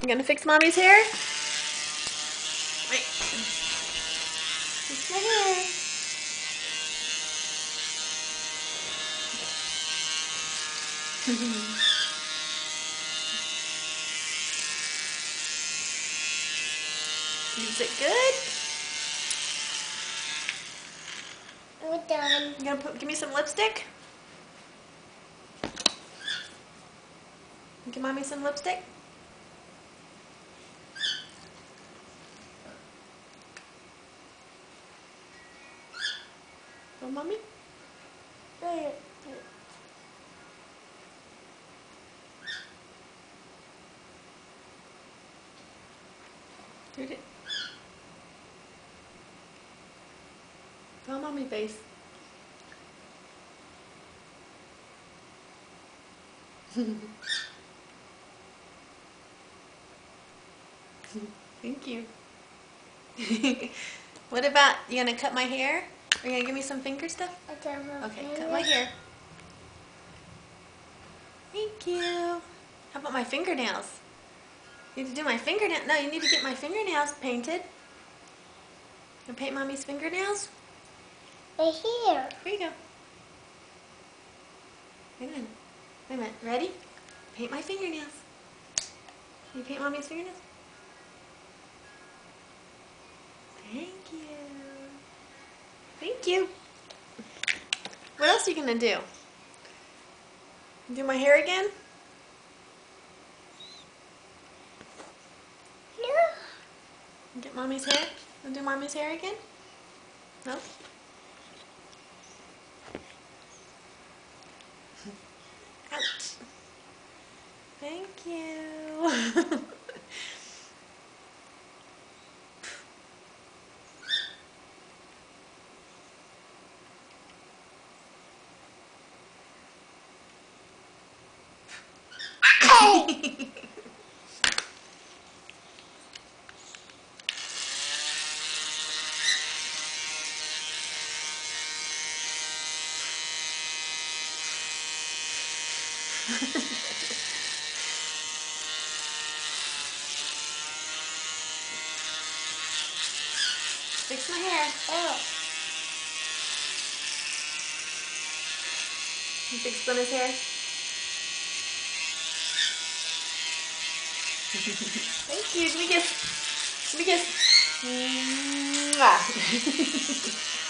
You gonna fix mommy's hair? Wait. Fix my hair. Is it good? We're done. You gonna give me some lipstick? Give mommy some lipstick? Oh, mommy? Read it. Go on mommy face. Thank you. What about, you gonna cut my hair? Are you gonna give me some finger stuff? Okay, cut my hair. Thank you. How about my fingernails? You need to do my fingernails. No, you need to get my fingernails painted. You paint mommy's fingernails? Right here. Here you go. Wait a minute. Wait a minute. Ready? Paint my fingernails. Can you paint mommy's fingernails? Thank you. Thank you. What else are you gonna do? Do my hair again? No. Get mommy's hair? Wanna do mommy's hair again? No? Ouch. Thank you. Fix my hair. Oh. You fix Glenna's hair? Thank you. Give me a kiss. Give me a kiss. Mwah.